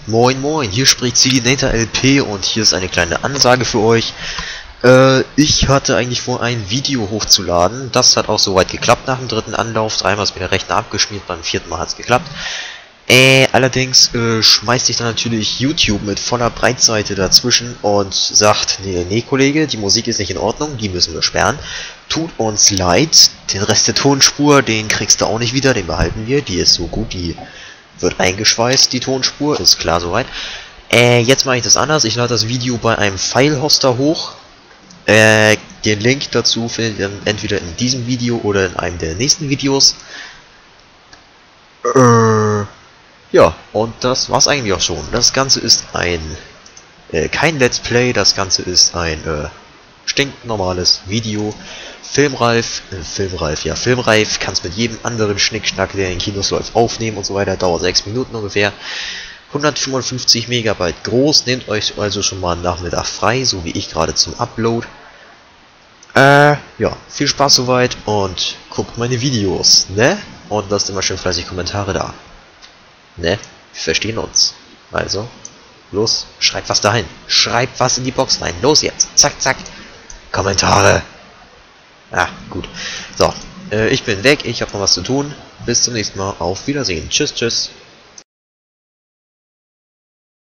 Moin moin, hier spricht Silinator LP und hier ist eine kleine Ansage für euch. Ich hatte eigentlich vor, ein Video hochzuladen. Das hat auch soweit geklappt nach dem dritten Anlauf. Dreimal ist mir der Rechner abgeschmiert, beim vierten Mal hat es geklappt. Allerdings schmeißt sich dann natürlich YouTube mit voller Breitseite dazwischen und sagt, nee Kollege, die Musik ist nicht in Ordnung, die müssen wir sperren. Tut uns leid, den Rest der Tonspur, den kriegst du auch nicht wieder, den behalten wir, die ist so gut, die wird eingeschweißt, die Tonspur, ist klar soweit. Jetzt mache ich das anders, ich lade das Video bei einem File-Hoster hoch. Den Link dazu findet ihr entweder in diesem Video oder in einem der nächsten Videos. Ja, und das war's eigentlich auch schon. Das Ganze ist kein Let's Play, das Ganze ist ein stinknormales Video. Filmreif, filmreif, kannst mit jedem anderen Schnickschnack, der in Kinos läuft, aufnehmen und so weiter. Dauert 6 Minuten ungefähr. 155 Megabyte groß, nehmt euch also schon mal einen Nachmittag frei, so wie ich gerade zum Upload. Ja, viel Spaß soweit und guckt meine Videos, ne? Und lasst immer schön fleißig Kommentare da. Ne? Wir verstehen uns. Also, los, schreibt was dahin. Schreibt was in die Box rein. Los jetzt. Zack, zack. Kommentare. Ah, gut. So, ich bin weg. Ich habe noch was zu tun. Bis zum nächsten Mal. Auf Wiedersehen. Tschüss, tschüss.